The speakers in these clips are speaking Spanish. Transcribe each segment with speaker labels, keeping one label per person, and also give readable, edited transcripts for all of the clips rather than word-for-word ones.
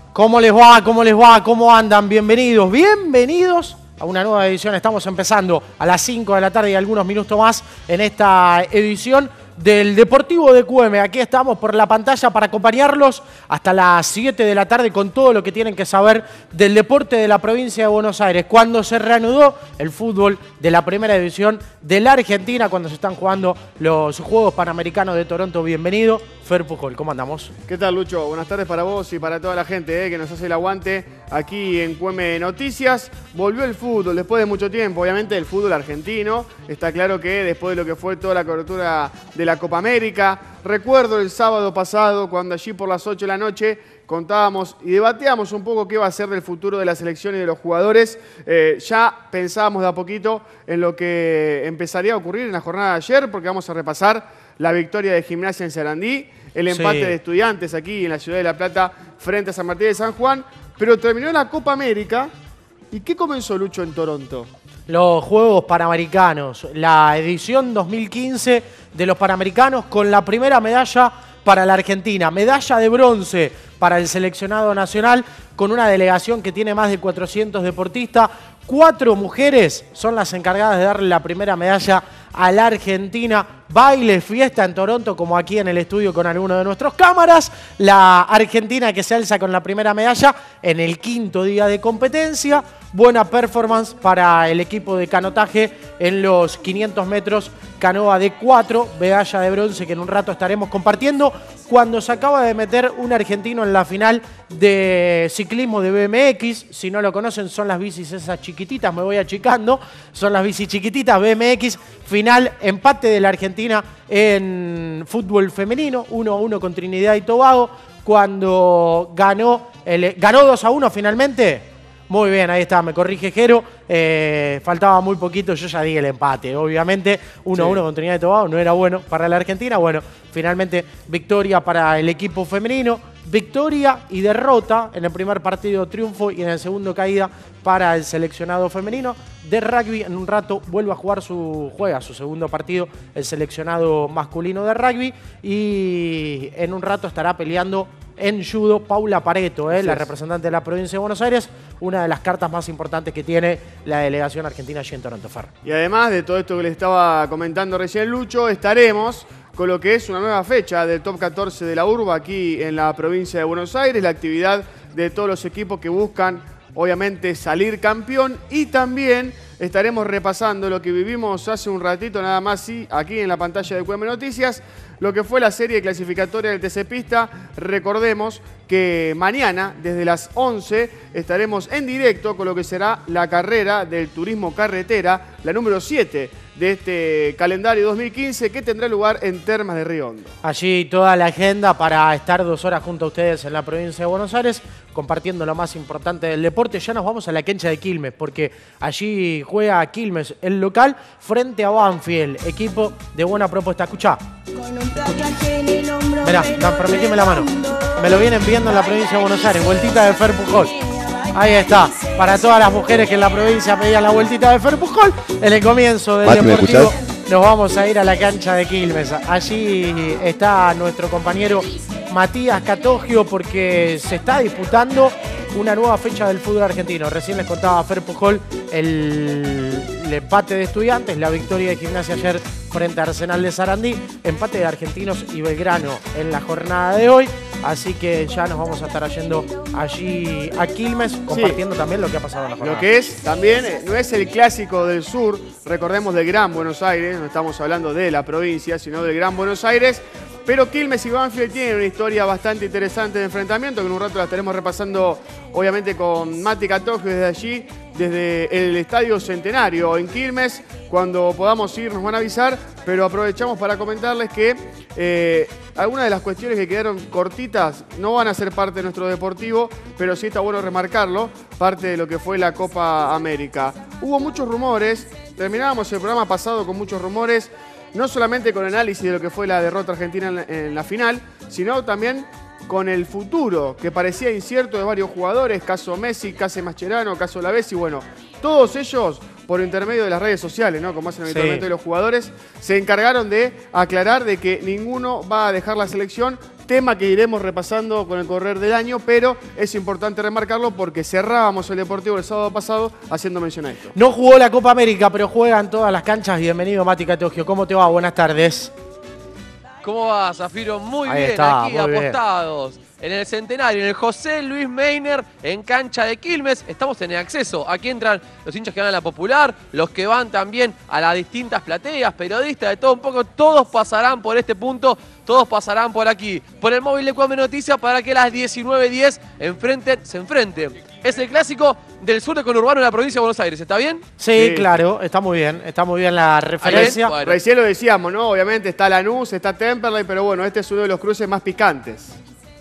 Speaker 1: ¿Cómo les va? ¿Cómo les va? ¿Cómo andan? Bienvenidos, bienvenidos a una nueva edición. Estamos empezando a las 5 de la tarde y algunos minutos más en esta edición del Deportivo de QM. Aquí estamos por la pantalla para acompañarlos hasta las 7 de la tarde con todo lo que tienen que saber del deporte de la provincia de Buenos Aires. Cuando se reanudó el fútbol de la primera división de la Argentina, cuando se están jugando los Juegos Panamericanos de Toronto. Bienvenido, Fer Pujol. ¿Cómo andamos?
Speaker 2: ¿Qué tal, Lucho? Buenas tardes para vos y para toda la gente que nos hace el aguante aquí en QM Noticias. Volvió el fútbol después de mucho tiempo, obviamente el fútbol argentino. Está claro que después de lo que fue toda la cobertura de la Copa América. Recuerdo el sábado pasado cuando allí por las 8 de la noche contábamos y debatíamos un poco qué va a ser del futuro de la selección y de los jugadores. Ya pensábamos de a poquito en lo que empezaría a ocurrir en la jornada de ayer, porque vamos a repasar la victoria de Gimnasia en Sarandí, el empate de Estudiantes aquí en la ciudad de La Plata frente a San Martín de San Juan, pero terminó la Copa América. ¿Y qué comenzó, Lucho, en Toronto?
Speaker 1: Los Juegos Panamericanos, la edición 2015 de los Panamericanos con la primera medalla para la Argentina, medalla de bronce para el seleccionado nacional con una delegación que tiene más de 400 deportistas. 4 mujeres son las encargadas de darle la primera medalla a la Argentina. Baile, fiesta en Toronto, como aquí en el estudio con alguno de nuestros cámaras. La Argentina que se alza con la primera medalla en el quinto día de competencia. Buena performance para el equipo de canotaje en los 500 metros canoa de 4, medalla de bronce que en un rato estaremos compartiendo. Cuando se acaba de meter un argentino en la final de ciclismo de BMX, si no lo conocen son las bicis esas chiquititas, me voy achicando, son las bicis chiquititas BMX, final, empate de la Argentina en fútbol femenino, 1-1 con Trinidad y Tobago, cuando ganó 2-1 finalmente. Muy bien, ahí está, me corrige Jero, faltaba muy poquito, yo ya di el empate, obviamente, 1-1 con Trinidad y Tobago, no era bueno para la Argentina, bueno, finalmente victoria para el equipo femenino, victoria y derrota en el primer partido, triunfo, y en el segundo caída para el seleccionado femenino de rugby. En un rato vuelve a jugar juega su segundo partido el seleccionado masculino de rugby y en un rato estará peleando en judo Paula Pareto, la representante de la provincia de Buenos Aires, una de las cartas más importantes que tiene la delegación argentina allí en Toronto. Fer.
Speaker 2: Y además de todo esto que le estaba comentando recién Lucho, estaremos con lo que es una nueva fecha del Top 14 de la Urba aquí en la provincia de Buenos Aires, la actividad de todos los equipos que buscan obviamente salir campeón, y también estaremos repasando lo que vivimos hace un ratito nada más aquí en la pantalla de QM Noticias, lo que fue la serie clasificatoria del TC Pista. Recordemos que mañana desde las 11 estaremos en directo con lo que será la carrera del turismo carretera, la número 7 de este calendario 2015, que tendrá lugar en Termas de Río Hondo.
Speaker 1: Allí toda la agenda para estar 2 horas junto a ustedes en la provincia de Buenos Aires, compartiendo lo más importante del deporte. Ya nos vamos a la cancha de Quilmes, porque allí juega Quilmes, el local, frente a Banfield, equipo de buena propuesta. Escuchá. Mirá, permitime la mano. Me lo vienen viendo en la provincia de Buenos Aires, vueltita de Fer Pujol. Ahí está, para todas las mujeres que en la provincia pedían la vueltita de Fer Pujol, en el comienzo del deportivo nos vamos a ir a la cancha de Quilmes. Allí está nuestro compañero Matías Catogio, porque se está disputando una nueva fecha del fútbol argentino. Recién les contaba Fer Pujol el empate de Estudiantes, la victoria de Gimnasia ayer frente a Arsenal de Sarandí, empate de Argentinos y Belgrano en la jornada de hoy. Así que ya nos vamos a estar yendo allí a Quilmes, compartiendo también lo que ha pasado en la jornada.
Speaker 2: Lo que es también, no es el clásico del sur, recordemos del Gran Buenos Aires, no estamos hablando de la provincia, sino del Gran Buenos Aires. Pero Quilmes y Banfield tienen una historia bastante interesante de enfrentamiento, que en un rato la estaremos repasando obviamente con Mati Catogio desde allí, desde el Estadio Centenario en Quilmes. Cuando podamos ir nos van a avisar, pero aprovechamos para comentarles que algunas de las cuestiones que quedaron cortitas no van a ser parte de nuestro deportivo, pero sí está bueno remarcarlo, parte de lo que fue la Copa América. Hubo muchos rumores, terminábamos el programa pasado con muchos rumores, no solamente con análisis de lo que fue la derrota argentina en la final, sino también con el futuro, que parecía incierto de varios jugadores, caso Messi, caso Mascherano, caso Lavezzi. Bueno, todos ellos, por intermedio de las redes sociales, ¿no? Como hacen habitualmente los jugadores, se encargaron de aclarar de que ninguno va a dejar la selección, tema que iremos repasando con el correr del año, pero es importante remarcarlo porque cerrábamos el Deportivo el sábado pasado haciendo mención a esto.
Speaker 1: No jugó la Copa América, pero juega en todas las canchas. Bienvenido, Mati Catogio. ¿Cómo te va? Buenas tardes.
Speaker 3: ¿Cómo va, Zafiro? Muy
Speaker 1: Ahí
Speaker 3: bien,
Speaker 1: está,
Speaker 3: aquí
Speaker 1: muy bien.
Speaker 3: apostados. En el Centenario, en el José Luis Meiner, en cancha de Quilmes. Estamos en el acceso. Aquí entran los hinchas que van a la Popular, los que van también a las distintas plateas, periodistas, de todo un poco. Todos pasarán por este punto, todos pasarán por aquí. Por el móvil de Cuame Noticias para que a las 19:10 se enfrenten. Es el clásico del sur de conurbano en la provincia de Buenos Aires. ¿Está bien?
Speaker 1: Sí, claro, está muy bien la referencia.
Speaker 3: Bueno.
Speaker 2: Recién lo decíamos, ¿no? Obviamente está Lanús, está Temperley, pero bueno, este es uno de los cruces más picantes.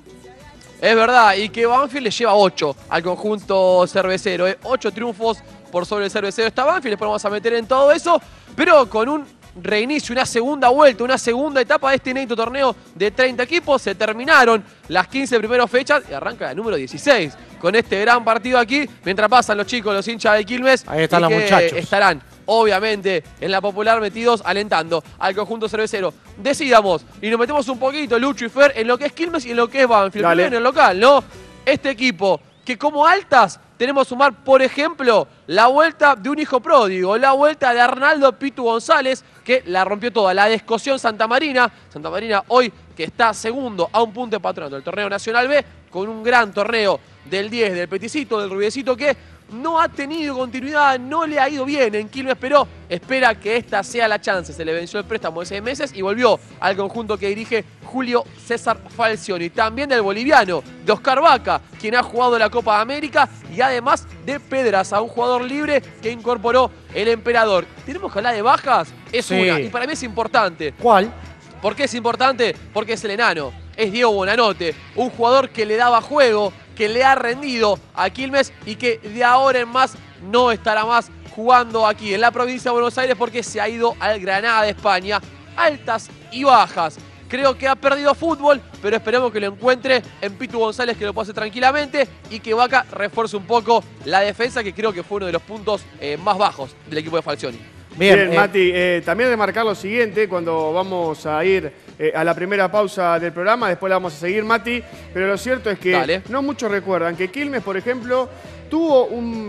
Speaker 3: Es verdad, y que Banfield le lleva 8 al conjunto cervecero. 8 triunfos por sobre el cervecero está Banfield, después vamos a meter en todo eso, pero con un reinicio, una segunda vuelta, una segunda etapa de este inédito torneo de 30 equipos. Se terminaron las 15 primeras fechas y arranca la número 16 con este gran partido aquí, mientras pasan los chicos, los hinchas de Quilmes.
Speaker 1: Ahí están
Speaker 3: y
Speaker 1: los
Speaker 3: que
Speaker 1: muchachos.
Speaker 3: estarán obviamente en la Popular metidos alentando al conjunto cervecero. Decidamos y nos metemos un poquito, Lucho y Fer, en lo que es Quilmes y en lo que es Banfield.
Speaker 2: Dale.
Speaker 3: Primero en el local, ¿no? Este equipo que como altas tenemos que sumar, por ejemplo, la vuelta de un hijo pródigo, la vuelta de Arnaldo Pitu González, que la rompió toda, la descosió Santa Marina. Santa Marina hoy que está segundo a un punto de patronato del torneo Nacional B, con un gran torneo del 10, del Peticito, del Rubiecito, que no ha tenido continuidad, no le ha ido bien en Quilmes, pero espera que esta sea la chance. Se le venció el préstamo de 6 meses y volvió al conjunto que dirige Julio César Falcioni. También del boliviano, de Oscar Vaca, quien ha jugado la Copa de América, y además de Pedraza, un jugador libre que incorporó el Emperador. Tenemos que hablar de bajas, es una, y para mí es importante.
Speaker 1: ¿Cuál?
Speaker 3: ¿Por qué es importante? Porque es el enano, es Diego Bonanote, un jugador que le daba juego, que le ha rendido a Quilmes y que de ahora en más no estará más jugando aquí en la provincia de Buenos Aires porque se ha ido al Granada de España. Altas y bajas. Creo que ha perdido fútbol, pero esperemos que lo encuentre en Pitu González, que lo pase tranquilamente, y que Vaca refuerce un poco la defensa, que creo que fue uno de los puntos más bajos del equipo de Falcioni.
Speaker 2: Bien, Mati, también remarcar lo siguiente, cuando vamos a ir a la primera pausa del programa, después la vamos a seguir, Mati, pero lo cierto es que no muchos recuerdan que Quilmes, por ejemplo, tuvo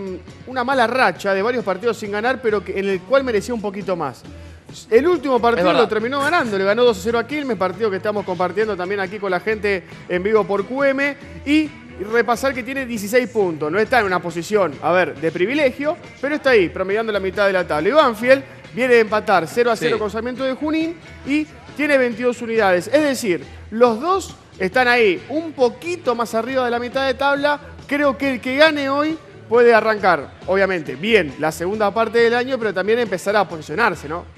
Speaker 2: una mala racha de varios partidos sin ganar, pero en el cual merecía un poquito más. El último partido lo terminó ganando, le ganó 2-0 a Quilmes, partido que estamos compartiendo también aquí con la gente en vivo por QM, y repasar que tiene 16 puntos, no está en una posición, a ver, de privilegio, pero está ahí, promediando la mitad de la tabla. Y Banfield viene de empatar 0-0 con Sarmiento de Junín y tiene 22 unidades. Es decir, los dos están ahí un poquito más arriba de la mitad de tabla. Creo que el que gane hoy puede arrancar, obviamente, bien la segunda parte del año, pero también empezar a posicionarse, ¿no?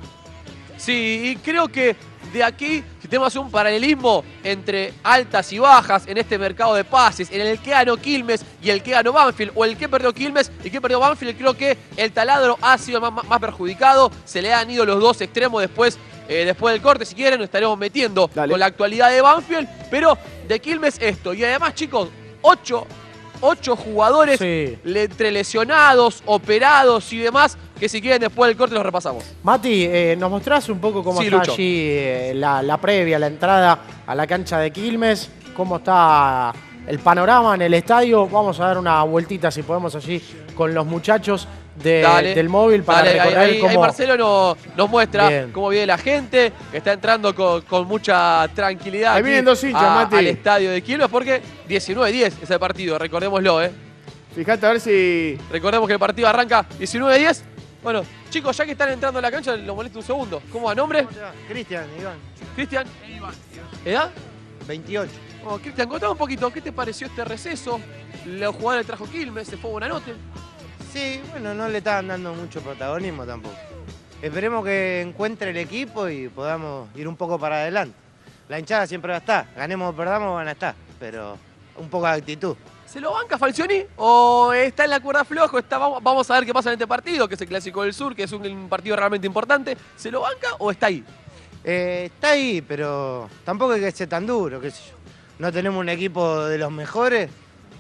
Speaker 3: Sí, y creo que de aquí, si tenemos un paralelismo entre altas y bajas en este mercado de pases, en el que ganó Quilmes y el que ganó Banfield, o el que perdió Quilmes y el que perdió Banfield, creo que el taladro ha sido más perjudicado. Se le han ido los dos extremos después del corte. Si quieren, nos estaremos metiendo con la actualidad de Banfield, pero de Quilmes esto. Y además, chicos, 8 jugadores entre lesionados, operados y demás, que si quieren después del corte los repasamos.
Speaker 1: Mati, ¿nos mostrás un poco cómo está
Speaker 3: Lucho.
Speaker 1: allí la previa, la entrada a la cancha de Quilmes? ¿Cómo está el panorama en el estadio? Vamos a dar una vueltita, si podemos, allí con los muchachos del móvil para recorrer
Speaker 3: ahí
Speaker 1: cómo...
Speaker 3: Marcelo nos muestra
Speaker 1: Bien.
Speaker 3: cómo viene la gente, que está entrando con mucha tranquilidad
Speaker 2: Ahí vienen dos hinchas, Mati.
Speaker 3: al estadio de Quilmes, porque 19-10 es el partido, recordémoslo,
Speaker 2: Fíjate a ver si...
Speaker 3: Recordemos que el partido arranca 19-10. Bueno, chicos, ya que están entrando a la cancha, lo molesto un segundo. ¿Cómo va? ¿Nombre?
Speaker 4: Cristian, Iván.
Speaker 3: Cristian. ¿Edad?
Speaker 4: 28.
Speaker 3: Oh, Cristian, contame un poquito, ¿qué te pareció este receso? Los jugadores trajo Quilmes, se fue Bonanote.
Speaker 4: Sí, bueno, no le estaban dando mucho protagonismo tampoco. Esperemos que encuentre el equipo y podamos ir un poco para adelante. La hinchada siempre va a estar, ganemos o perdamos van a estar, pero un poco de actitud.
Speaker 3: ¿Se lo banca Falcioni o está en la cuerda flojo? Vamos a ver qué pasa en este partido, que es el Clásico del Sur, que es un partido realmente importante. ¿Se lo banca o está ahí?
Speaker 4: Está ahí, pero tampoco hay que ser tan duro, qué sé yo. No tenemos un equipo de los mejores,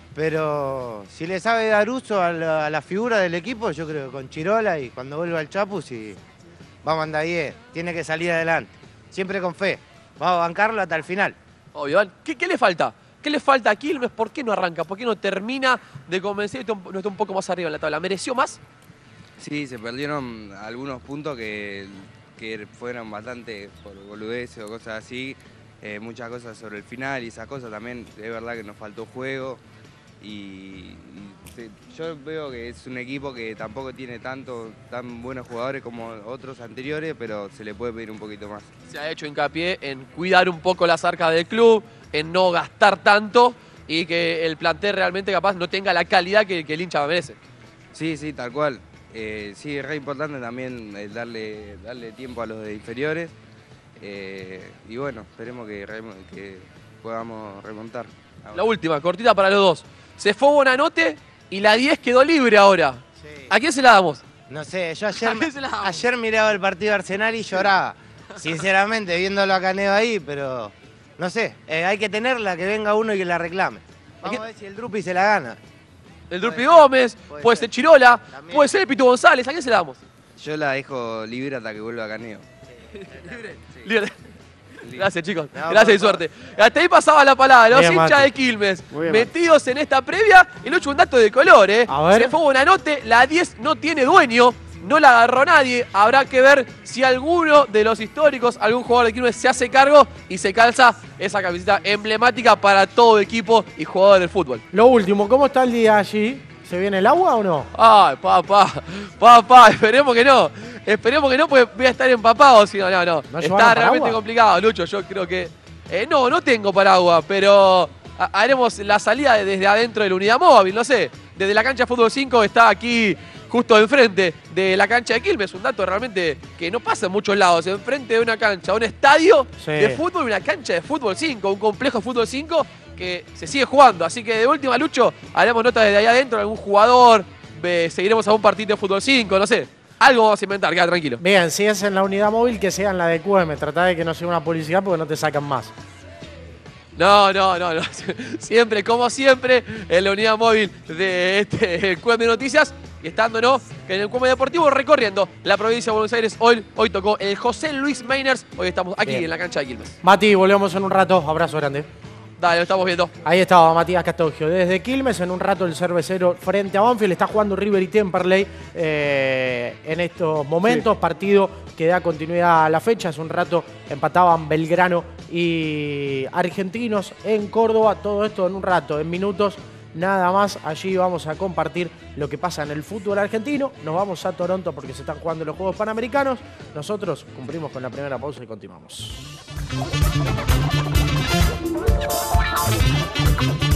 Speaker 4: Pero si le sabe dar uso a la figura del equipo, yo creo que con Chirola y cuando vuelva el Chapu, sí, vamos a andar bien. Tiene que salir adelante. Siempre con fe. Vamos a bancarlo hasta el final.
Speaker 3: Obvio, ¿qué le falta? ¿Qué le falta a Quilmes? ¿Por qué no arranca? ¿Por qué no termina de convencer y no está un poco más arriba en la tabla? ¿Mereció más?
Speaker 5: Sí, se perdieron algunos puntos que fueron bastante por boludeces o cosas así. Muchas cosas sobre el final y esas cosas también. Es verdad que nos faltó juego. Yo veo que es un equipo que tampoco tiene tan buenos jugadores como otros anteriores, pero se le puede pedir un poquito más.
Speaker 3: Se ha hecho hincapié en cuidar un poco las arcas del club, en no gastar tanto y que el plantel realmente capaz no tenga la calidad que el hincha merece.
Speaker 5: Sí, tal cual. Sí, es re importante también darle tiempo a los de inferiores. Y bueno, esperemos que podamos remontar.
Speaker 3: La última, cortita para los dos. Se fue Bonanote y la 10 quedó libre ahora.
Speaker 4: Sí.
Speaker 3: ¿A quién se la damos?
Speaker 4: No sé, yo
Speaker 3: ¿A quién se la damos?
Speaker 4: ayer miraba el partido de Arsenal y lloraba. Sinceramente, viéndolo a Caneo ahí, pero no sé, hay que tenerla, que venga uno y que la reclame. Vamos a ver si el Drupi se la gana.
Speaker 3: El Drupi Gómez, puede ser Chirola,
Speaker 4: También.
Speaker 3: puede ser el Pitu González. ¿A quién se la damos?
Speaker 5: Yo la dejo libre hasta que vuelva Caneo.
Speaker 3: Libre. Gracias, chicos.
Speaker 4: No,
Speaker 3: Gracias y suerte. Hasta ahí pasaba la palabra. Los
Speaker 1: Bien,
Speaker 3: hinchas
Speaker 1: Mati.
Speaker 3: de Quilmes
Speaker 2: Muy bien,
Speaker 3: metidos en esta previa. Y Lucho, un dato de color, ¿eh?
Speaker 1: A ver.
Speaker 3: Se fue Bonanote. La 10 no tiene dueño. No la agarró nadie. Habrá que ver si alguno de los históricos, algún jugador de Quilmes se hace cargo y se calza esa camiseta emblemática para todo equipo y jugador del fútbol.
Speaker 1: Lo último, ¿cómo está el día allí? ¿Se viene el agua o no?
Speaker 3: Ay, papá, esperemos que no. Esperemos que no, porque voy a estar empapado. Si no.
Speaker 1: ¿No llevaron
Speaker 3: Está
Speaker 1: paraguas?
Speaker 3: realmente complicado, Lucho. Yo creo que... no tengo paraguas, pero haremos la salida desde adentro de la unidad móvil, no sé. Desde la cancha de Fútbol 5 está aquí justo enfrente de la cancha de Quilmes. Un dato realmente que no pasa en muchos lados. Enfrente de una cancha, un estadio
Speaker 1: Sí.
Speaker 3: de fútbol y una cancha de Fútbol 5. Un complejo de Fútbol 5 que se sigue jugando. Así que de última, Lucho, haremos nota desde ahí adentro, algún jugador, seguiremos a un partido de Fútbol 5, no sé. Algo vamos a inventar, queda tranquilo.
Speaker 1: Bien, si es en la unidad móvil, que sea en la de QM. Tratá de que no sea una publicidad porque no te sacan más.
Speaker 3: No. Siempre, como siempre, en la unidad móvil de el QM de Noticias y estándonos en el QM Deportivo recorriendo la provincia de Buenos Aires. Hoy tocó el José Luis Meiners. Hoy estamos aquí
Speaker 1: Bien.
Speaker 3: en la cancha de Quilmes.
Speaker 1: Mati, volvemos en un rato. Abrazo grande.
Speaker 3: Dale, lo estamos viendo.
Speaker 1: Ahí estaba Matías Castogio. Desde Quilmes, en un rato el cervecero frente a Banfield. Está jugando River y Temperley en estos momentos.
Speaker 2: Sí.
Speaker 1: Partido que da continuidad a la fecha. Hace un rato empataban Belgrano y Argentinos en Córdoba. Todo esto en un rato, en minutos. Nada más, allí vamos a compartir lo que pasa en el fútbol argentino. Nos vamos a Toronto porque se están jugando los Juegos Panamericanos. Nosotros cumplimos con la primera pausa y continuamos.